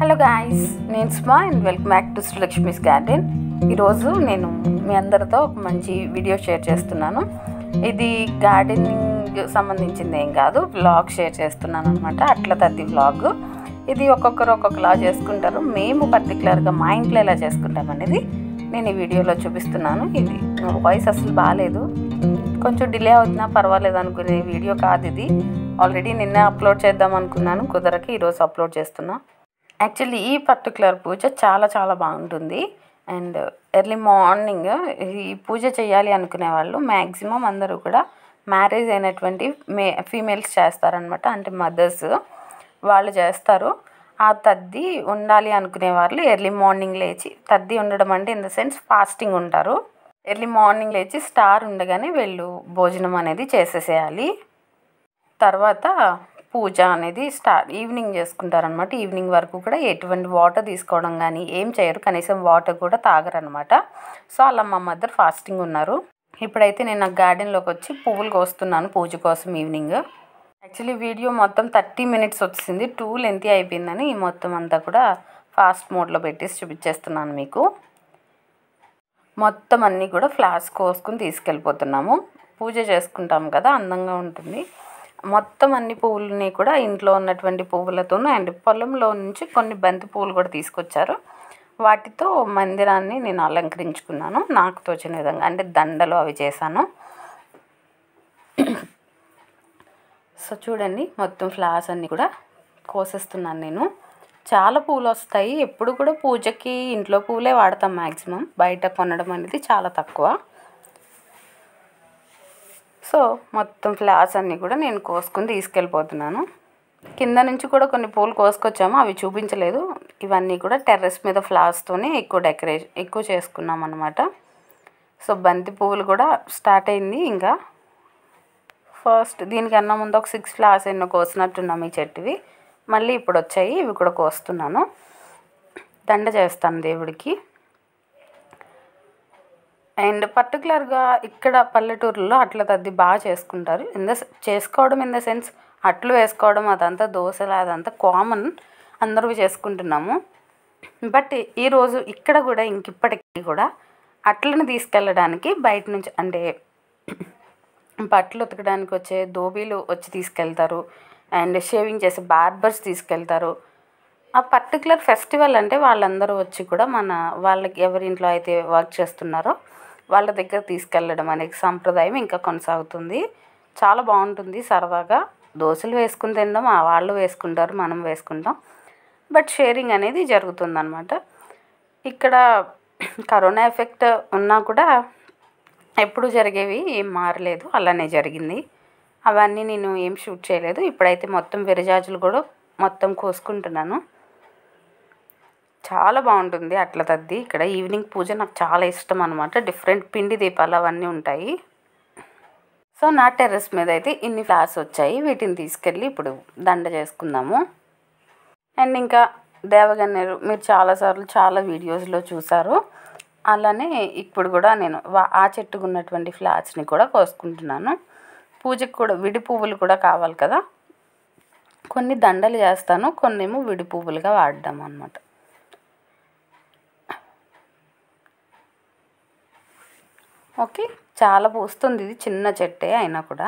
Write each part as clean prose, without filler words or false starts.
Hello guys, నేను స్మా and welcome back to Srilakshmi's garden. ఈరోజు నేను మీ అందరితో ఒక మంచి వీడియో షేర్ చేస్తున్నాను. ఇది గార్డెనింగ్ సంబంధించింది ఏం కాదు, వ్లాగ్ షేర్ చేస్తున్నాను అనమాట. అట్ల తద్ది వ్లాగ్. ఇది ఒక్కొక్కరు ఒక్కొక్కలా చేసుకుంటారు. మేము పర్టికులర్గా మా ఇంట్లో ఎలా చేసుకుంటాం అనేది నేను ఈ వీడియోలో చూపిస్తున్నాను. ఇది వాయిస్ అసలు బాగాలేదు, కొంచెం డిలే అవుతున్నా పర్వాలేదు అనుకునే వీడియో కాదు ఇది. ఆల్రెడీ నిన్నే అప్లోడ్ చేద్దాం అనుకున్నాను, కుదరకి ఈరోజు అప్లోడ్ చేస్తున్నా. యాక్చువల్లీ ఈ పర్టికులర్ పూజ చాలా చాలా బాగుంటుంది. అండ్ ఎర్లీ మార్నింగ్ ఈ పూజ చేయాలి అనుకునే వాళ్ళు మ్యాక్సిమం అందరూ కూడా మ్యారేజ్ అయినటువంటి ఫీమేల్స్ చేస్తారనమాట. అంటే మదర్స్ వాళ్ళు చేస్తారు. ఆ తద్ది ఉండాలి అనుకునే వాళ్ళు ఎర్లీ మార్నింగ్ లేచి, తద్ది ఉండడం అంటే ఇన్ ద సెన్స్ ఫాస్టింగ్ ఉంటారు. ఎర్లీ మార్నింగ్ లేచి స్టార్ ఉండగానే వీళ్ళు భోజనం అనేది చేసేసేయాలి. తర్వాత పూజ అనేది ఈవినింగ్ చేసుకుంటారనమాట. ఈవినింగ్ వరకు కూడా ఎటువంటి వాటర్ తీసుకోవడం కానీ ఏం చేయరు, కనీసం వాటర్ కూడా తాగరనమాట. సో అలా మా మదర్ ఫాస్టింగ్ ఉన్నారు. ఇప్పుడైతే నేను నాకు గార్డెన్లోకి వచ్చి పువ్వులు కోస్తున్నాను పూజ కోసం ఈవినింగ్. యాక్చువల్లీ వీడియో మొత్తం 30 minutes వచ్చింది, టూ లెంతీ అయిపోయిందని మొత్తం అంతా కూడా ఫాస్ట్ మోడ్లో పెట్టేసి చూపించేస్తున్నాను మీకు. మొత్తం అన్నీ కూడా ఫ్లవర్స్ కోసుకుని తీసుకెళ్ళిపోతున్నాము. పూజ చేసుకుంటాము కదా, అందంగా ఉంటుంది. మొత్తం అన్ని పువ్వులని కూడా ఇంట్లో ఉన్నటువంటి పువ్వులతోనూ అండ్ పొలంలో నుంచి కొన్ని బంతి పువ్వులు కూడా తీసుకొచ్చారు. వాటితో మందిరాన్ని నేను అలంకరించుకున్నాను నాకు తోచిన విధంగా. అంటే దండలు అవి చేశాను. సో చూడండి, మొత్తం ఫ్లవర్స్ అన్నీ కూడా కోసేస్తున్నాను నేను. చాలా పూలు వస్తాయి. ఎప్పుడు కూడా పూజకి ఇంట్లో పువ్వులే వాడతాం మ్యాక్సిమం, బయట కొనడం అనేది చాలా తక్కువ. సో మొత్తం ఫ్లవర్స్ అన్నీ కూడా నేను కోసుకుని తీసుకెళ్ళిపోతున్నాను. కింద నుంచి కూడా కొన్ని పూలు కోసుకొచ్చాము, అవి చూపించలేదు. ఇవన్నీ కూడా టెర్రస్ మీద ఫ్లవర్స్తోనే ఎక్కువ చేసుకున్నాం అనమాట. సో బంతి పువ్వులు కూడా స్టార్ట్ అయింది. ఇంకా ఫస్ట్ దీనికన్నా ముందు ఒక 6 ఫ్లవర్స్ ఎన్నో కోసినట్టున్నాం ఈ చెట్టువి. మళ్ళీ ఇప్పుడు వచ్చాయి, ఇవి కూడా కోస్తున్నాను. దండ చేస్తాను దేవుడికి. అండ్ పర్టికులర్గా ఇక్కడ పల్లెటూరులో అట్ల తద్ది బాగా చేసుకుంటారు. చేసుకోవడం ఇన్ ద సెన్స్ అట్లు వేసుకోవడం అదంతా, దోశలు అదంతా కామన్, అందరూ చేసుకుంటున్నాము. బట్ ఈరోజు ఇక్కడ కూడా ఇప్పటికీ కూడా అట్లను తీసుకెళ్ళడానికి బయట నుంచి, అంటే బట్టలు ఉతకడానికి వచ్చే దోబీలు వచ్చి తీసుకెళ్తారు. అండ్ షేవింగ్ చేసే బార్బర్స్ తీసుకెళ్తారు. ఆ పర్టికులర్ ఫెస్టివల్ అంటే వాళ్ళందరూ వచ్చి కూడా వాళ్ళకి ఎవరింట్లో అయితే వర్క్ చేస్తున్నారో వాళ్ళ దగ్గర తీసుకెళ్ళడం అనేది సాంప్రదాయం ఇంకా కొనసాగుతుంది. చాలా బాగుంటుంది సరదాగా. దోశలు వేసుకుని తినడం వాళ్ళు వేసుకుంటారు, మనం వేసుకుంటాం. బట్ షేరింగ్ అనేది జరుగుతుందన్నమాట. ఇక్కడ కరోనా ఎఫెక్ట్ ఉన్నా కూడా ఎప్పుడు జరిగేవి ఏం మారలేదు, అలానే జరిగింది. అవన్నీ నేను ఏం షూట్ చేయలేదు. ఇప్పుడైతే మొత్తం విరజాజులు కూడా మొత్తం కోసుకుంటున్నాను. చాలా బాగుంటుంది అట్ల తద్ది. ఇక్కడ ఈవినింగ్ పూజ నాకు చాలా ఇష్టం అనమాట. డిఫరెంట్ పిండి దీపాలు అవన్నీ ఉంటాయి. సో నా టెర్రస్ మీద అయితే ఇన్ని ఫ్లవర్స్ వచ్చాయి. వీటిని తీసుకెళ్ళి ఇప్పుడు దండ చేసుకుందాము. అండ్ ఇంకా దేవగన్నేరు మీరు చాలాసార్లు చాలా వీడియోస్లో చూసారు. అలానే ఇప్పుడు కూడా నేను ఆ చెట్టుకు ఉన్నటువంటి ఫ్లవర్స్ని కూడా కోసుకుంటున్నాను. పూజకు కూడా విడి పువ్వులు కూడా కావాలి కదా, కొన్ని దండలు చేస్తాను, కొన్ని ఏమో విడి పువ్వులుగా వాడడం అనమాట. ఓకే, చాలా పూస్తుంది. ఇది చిన్న చెట్టే అయినా కూడా.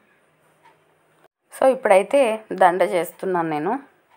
సో ఇప్పుడైతే దండ చేస్తున్నాను నేను.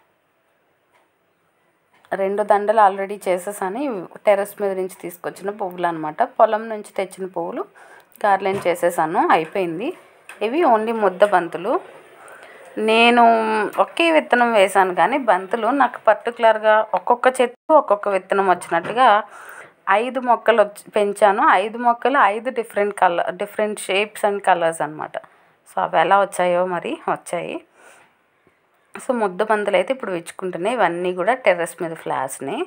2 దండలు ఆల్రెడీ చేసేసాను. టెర్రస్ మీద నుంచి తీసుకొచ్చిన పువ్వులు అనమాట. పొలం నుంచి తెచ్చిన పువ్వులు గార్లెన్ చేసేసాను, అయిపోయింది. ఇవి ఓన్లీ ముద్ద బంతులు. నేను ఒకే విత్తనం వేశాను, కానీ బంతులు నాకు పర్టికులర్గా ఒక్కొక్క చెట్టు ఒక్కొక్క విత్తనం వచ్చినట్టుగా 5 మొక్కలు పెంచాను. 5 మొక్కలు 5 డిఫరెంట్ షేప్స్ అండ్ కలర్స్ అనమాట. సో అవి ఎలా వచ్చాయో మరి వచ్చాయి. సో ముద్ద బంతులు అయితే ఇప్పుడు విచ్చుకుంటున్నాయి. ఇవన్నీ కూడా టెర్రస్ మీద ఫ్లవర్స్ని.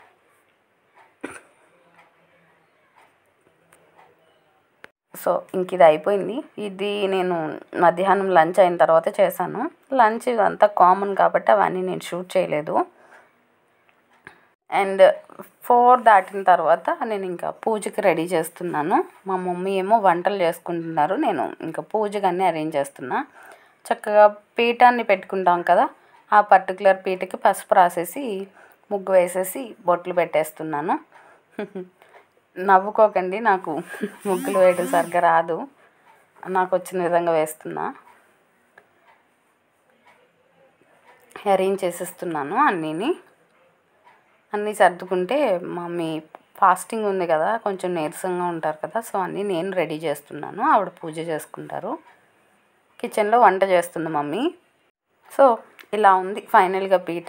సో ఇంక ఇది అయిపోయింది. ఇది నేను మధ్యాహ్నం లంచ్ అయిన తర్వాత చేశాను. లంచ్ అంతా కామన్ కాబట్టి అవన్నీ నేను షూట్ చేయలేదు. అండ్ 4 దాటిన తర్వాత నేను ఇంకా పూజకి రెడీ చేస్తున్నాను. మా మమ్మీ ఏమో వంటలు చేసుకుంటున్నారు, నేను ఇంకా పూజకి అన్నీ అరేంజ్ చేస్తున్నా. చక్కగా పీఠాన్ని పెట్టుకుంటాం కదా, ఆ పర్టికులర్ పీటకి పసుపు రాసేసి ముగ్గు వేసేసి బొట్లు పెట్టేస్తున్నాను. నవ్వుకోకండి, నాకు ముగ్గులు వేయడం సరిగ్గా రాదు, నాకు వచ్చిన విధంగా వేస్తున్నా. అరేంజ్ చేసేస్తున్నాను అన్నీ సర్దుకుంటే మమ్మీ ఫాస్టింగ్ ఉంది కదా, కొంచెం నీరసంగా ఉంటారు కదా, సో అన్నీ నేను రెడీ చేస్తున్నాను. ఆవిడ పూజ చేసుకుంటారు. కిచెన్లో వంట చేస్తుంది మమ్మీ. సో ఇలా ఉంది ఫైనల్గా పీట.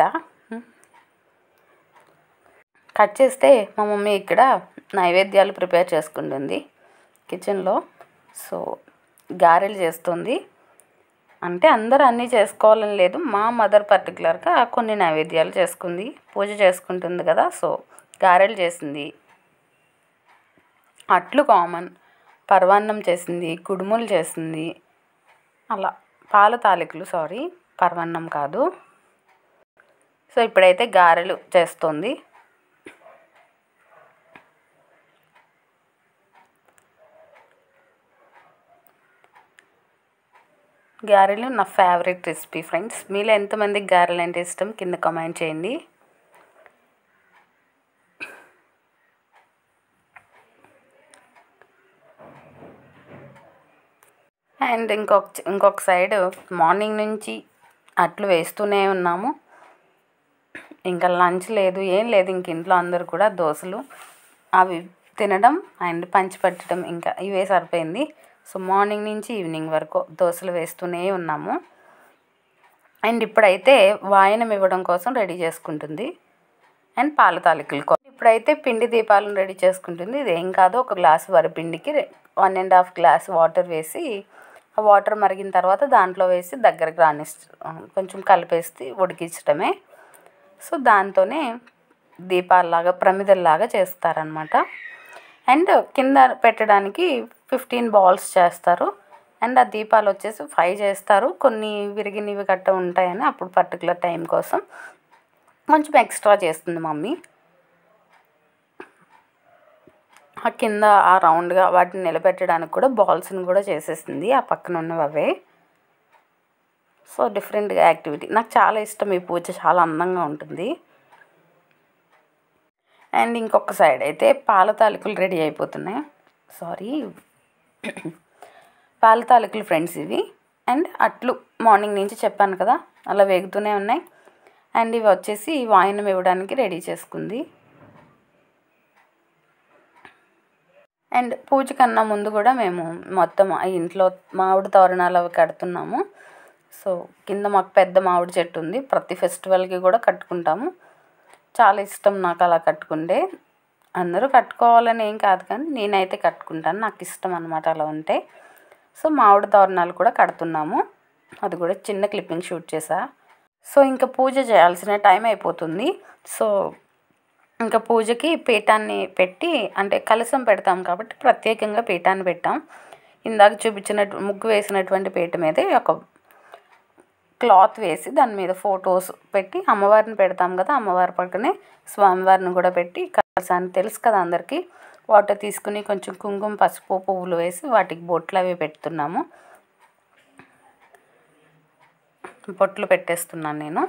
కట్ చేస్తే మా మమ్మీ ఇక్కడ నైవేద్యాలు ప్రిపేర్ చేసుకుంటుంది కిచెన్లో. సో గారెలు చేస్తుంది. అంటే అందరూ అన్నీ చేసుకోవాలని లేదు, మా మదర్ పర్టికులర్గా కొన్ని నైవేద్యాలు చేసుకుంది, పూజ చేసుకుంటుంది కదా, సో గారెలు చేసింది. అట్లు కామన్, పరవాన్నం చేసింది, కుడుములు చేసింది, అలా పాల తాలికలు, పరవాన్నం కాదు. సో ఇప్పుడైతే గారెలు చేస్తుంది. గారెలు నా ఫేవరెట్ రెసిపీ ఫ్రెండ్స్. మీలో ఎంతమందికి గారెలు అంటే ఇష్టం కింద కామెంట్ చేయండి. అండ్ ఇంకొక సైడ్ మార్నింగ్ నుంచి అట్లు వేస్తూనే ఉన్నాము. ఇంకా లంచ్ లేదు, ఏం లేదు, ఇంక ఇంట్లో అందరూ కూడా దోశలు అవి తినడం అండ్ పంచిపెట్టడం, ఇంకా ఇవే సరిపోయింది. సో మార్నింగ్ నుంచి ఈవినింగ్ వరకు దోశలు వేస్తూనే ఉన్నాము. అండ్ ఇప్పుడైతే వాయనం ఇవ్వడం కోసం రెడీ చేసుకుంటుంది అండ్ పాల తాలికలు కోసం. ఇప్పుడైతే పిండి దీపాలను రెడీ చేసుకుంటుంది. ఇది ఏం కాదు, ఒక గ్లాసు వరిపిండికి 1.5 గ్లాస్ వాటర్ వేసి, ఆ వాటర్ మరిగిన తర్వాత దాంట్లో వేసి దగ్గరకు కొంచెం కలిపేసి ఉడికించడమే. సో దాంతోనే దీపాలలాగా ప్రమిదల్లాగా చేస్తారనమాట. అండ్ కింద పెట్టడానికి 15 బాల్స్ చేస్తారు. అండ్ ఆ దీపాలు వచ్చేసి 5 చేస్తారు. కొన్ని విరిగినవి గట్ట ఉంటాయని అప్పుడు పర్టికులర్ టైం కోసం కొంచెం ఎక్స్ట్రా చేస్తుంది మమ్మీ. ఆ కింద ఆ రౌండ్గా వాటిని నిలబెట్టడానికి కూడా బాల్స్ని కూడా చేసేసింది, ఆ పక్కన ఉన్నవి అవే. సో డిఫరెంట్గా యాక్టివిటీ, నాకు చాలా ఇష్టం ఈ పూజ, చాలా అందంగా ఉంటుంది. అండ్ ఇంకొక సైడ్ అయితే పాల తాలికలు రెడీ అయిపోతున్నాయి. పాల తాలికలు ఫ్రెండ్స్ ఇవి. అండ్ అట్లు మార్నింగ్ నుంచి చెప్పాను కదా, అలా వేగుతూనే ఉన్నాయి. అండ్ ఇవి వచ్చేసి వాయనం ఇవ్వడానికి రెడీ చేసుకుంది. అండ్ పూజ కన్నా ముందు కూడా మేము మొత్తం ఇంట్లో మామిడి తోరణాలు అవి కడుతున్నాము. సో కింద మాకు పెద్ద మామిడి చెట్టు ఉంది, ప్రతి ఫెస్టివల్కి కూడా కట్టుకుంటాము. చాలా ఇష్టం నాకు అలా కట్టుకుంటే. అందరూ కట్టుకోవాలని ఏం కాదు, కానీ నేనైతే కట్టుకుంటాను, నాకు ఇష్టం అనమాట అలా ఉంటే. సో మామిడి తోరణాలు కూడా కడుతున్నాము. అది కూడా చిన్న క్లిప్పింగ్ షూట్ చేసా. సో ఇంకా పూజ చేయాల్సిన టైం అయిపోతుంది. సో ఇంకా పూజకి పీఠాన్ని పెట్టి, అంటే కలశం పెడతాం కాబట్టి ప్రత్యేకంగా పీఠాన్ని పెట్టాం. ఇందాక చూపించినట్టు ముగ్గు వేసినటువంటి పీఠ మీదే ఒక క్లాత్ వేసి దాని మీద ఫొటోస్ పెట్టి అమ్మవారిని పెడతాం కదా, అమ్మవారి పక్కనే స్వామివారిని కూడా పెట్టి కలశాన్ని తెలుసు కదా అందరికీ, వాటర్ తీసుకుని కొంచెం కుంకుమ పసుపు పువ్వులు వేసి వాటికి బొట్లు అవి పెడుతున్నాము. బొట్లు పెట్టేస్తున్నాను నేను.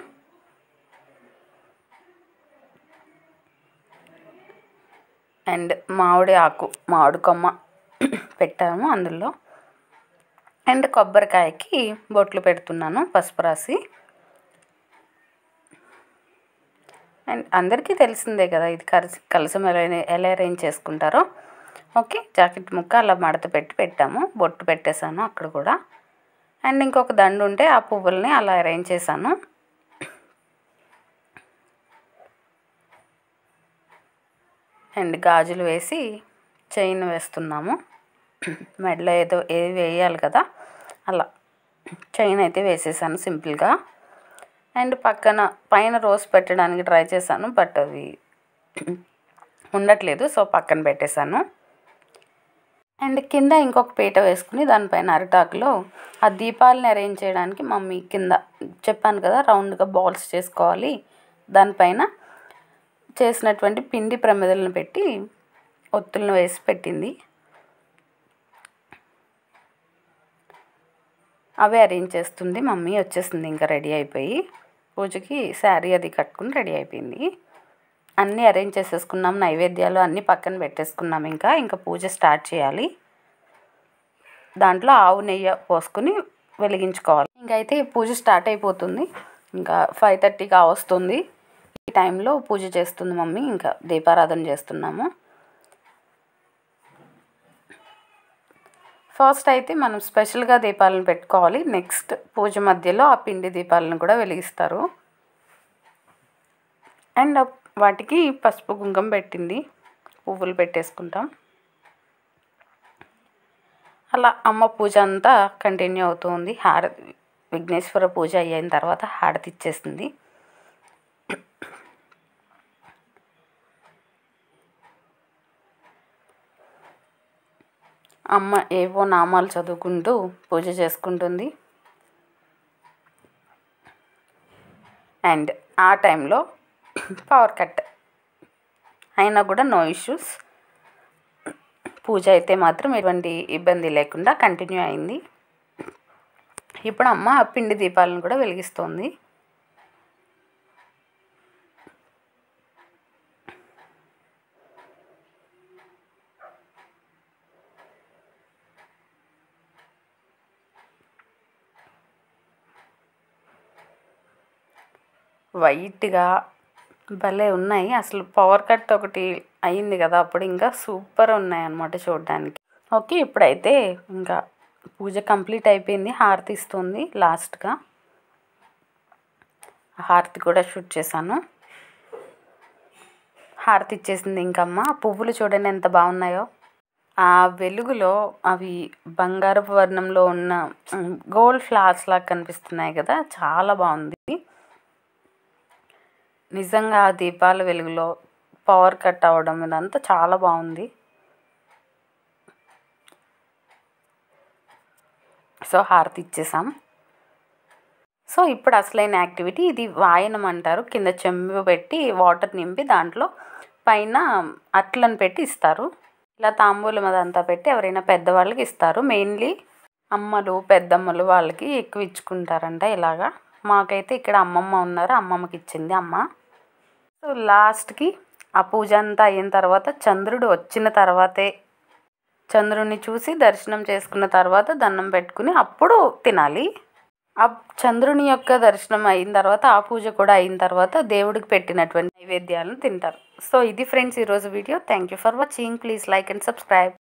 అండ్ మామిడి కొమ్మ పెట్టాము అందులో. అండ్ కొబ్బరికాయకి బొట్లు పెడుతున్నాను పసుపు రాసి. అండ్ అందరికీ తెలిసిందే కదా ఇది కలసం ఎలా అరేంజ్ చేసుకుంటారో. ఓకే, జాకెట్ ముక్క అలా మడత పెట్టాము, బొట్టు పెట్టేశాను అక్కడ కూడా. అండ్ ఇంకొక దండు ఉంటే ఆ పువ్వుల్ని అలా అరేంజ్ చేశాను. అండ్ గాజులు వేసి చైన్ వేస్తున్నాము. మెడలో ఏది వేయాలి కదా, అలా చైన్ అయితే వేసేసాను సింపుల్గా. అండ్ పైన రోజ్ పెట్టడానికి ట్రై చేశాను, బట్ అవి ఉండట్లేదు, సో పక్కన పెట్టేశాను. అండ్ కింద ఇంకొక పీట వేసుకుని దానిపైన అరిటాకులో ఆ దీపాలని అరేంజ్ చేయడానికి మమ్మీ కింద చెప్పాను కదా రౌండ్గా బాల్స్ చేసుకోవాలి, దానిపైన చేసినటువంటి పిండి ప్రమిదలను పెట్టి ఒత్తులను వేసి పెట్టింది. అవే అరేంజ్ చేస్తుంది మమ్మీ. వచ్చేసింది ఇంకా రెడీ అయిపోయి, పూజకి శారీ అది కట్టుకుని రెడీ అయిపోయింది. అన్నీ అరేంజ్ చేసేసుకున్నాం, నైవేద్యాలు అన్నీ పక్కన పెట్టేసుకున్నాం. ఇంకా పూజ స్టార్ట్ చేయాలి. దాంట్లో ఆవు నెయ్యి పోసుకుని వెలిగించుకోవాలి. ఇంకైతే పూజ స్టార్ట్ అయిపోతుంది. ఇంకా 5:30 కావస్తుంది. ఈ టైంలో పూజ చేస్తుంది మమ్మీ. ఇంకా దీపారాధన చేస్తున్నాము. ఫస్ట్ అయితే మనం స్పెషల్గా దీపాలను పెట్టుకోవాలి. నెక్స్ట్ పూజ మధ్యలో ఆ పిండి దీపాలను కూడా వెలిగిస్తారు. అండ్ వాటికి పసుపు కుంకుమ పెట్టింది, పువ్వులు పెట్టేసుకుంటాం. అలా అమ్మ పూజ అంతా కంటిన్యూ అవుతుంది. విఘ్నేశ్వర పూజ అయిన తర్వాత హారతి ఇచ్చేసింది. అమ్మ ఏవో నామాలు చదువుకుంటూ పూజ చేసుకుంటుంది. అండ్ ఆ టైంలో పవర్ కట్ అయినా కూడా నో ఇష్యూస్. పూజ అయితే మాత్రం ఎటువంటి ఇబ్బంది లేకుండా కంటిన్యూ అయింది. ఇప్పుడు అమ్మ పిండి దీపాలను కూడా వెలిగిస్తోంది. వైట్గా భలే ఉన్నాయి. అసలు పవర్ కట్ ఒకటి అయింది కదా, అప్పుడు ఇంకా సూపర్ ఉన్నాయి అన్నమాట చూడడానికి. ఓకే, ఇప్పుడైతే ఇంకా పూజ కంప్లీట్ అయిపోయింది. హారతి ఇస్తుంది లాస్ట్గా. హారతి కూడా షూట్ చేశాను. హారతి ఇచ్చేసింది ఇంకమ్మ. పువ్వులు చూడండి ఎంత బాగున్నాయో. ఆ వెలుగులో అవి బంగారపు వర్ణంలో ఉన్న గోల్డ్ ఫ్లవర్స్ లాగా కనిపిస్తున్నాయి కదా, చాలా బాగుంది. నిజంగా ఆ దీపాల వెలుగులో పవర్ కట్ అవ్వడం ఇదంతా చాలా బాగుంది. సో హారతి ఇచ్చేసాం. సో ఇప్పుడు అసలైన యాక్టివిటీ ఇది వాయనం అంటారు. కింద చెంబు పెట్టి వాటర్ నింపి దాంట్లో పైన అట్లను పెట్టి ఇస్తారు. ఇలా తాంబూలం అదంతా పెట్టి ఎవరైనా పెద్దవాళ్ళకి ఇస్తారు. మెయిన్లీ అమ్మలు పెద్దమ్మలు వాళ్ళకి ఎక్కువ ఇచ్చుకుంటారంట ఇలాగా. మాకైతే ఇక్కడ అమ్మమ్మ ఉన్నారు, అమ్మమ్మకి ఇచ్చింది అమ్మ. సో లాస్ట్కి ఆ పూజ అంతా అయిన తర్వాత చంద్రుడు వచ్చిన తర్వాతే, చంద్రుడిని చూసి దర్శనం చేసుకున్న తర్వాత దండం పెట్టుకుని అప్పుడు తినాలి. ఆ చంద్రుని యొక్క దర్శనం అయిన తర్వాత, ఆ పూజ కూడా అయిన తర్వాత దేవుడికి పెట్టినటువంటి నైవేద్యాలను తింటారు. సో ఇది ఫ్రెండ్స్ ఈరోజు video. Thank you for watching. Please like and subscribe.